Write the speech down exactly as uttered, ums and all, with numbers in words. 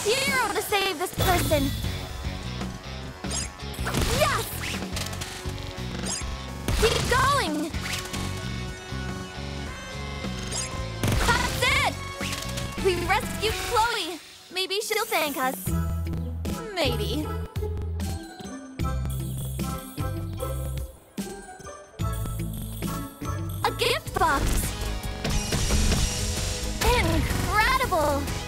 hero to save this person. Yes! Keep going! That's it! We rescued Chloe. Maybe she'll thank us. Maybe. A gift box! Incredible!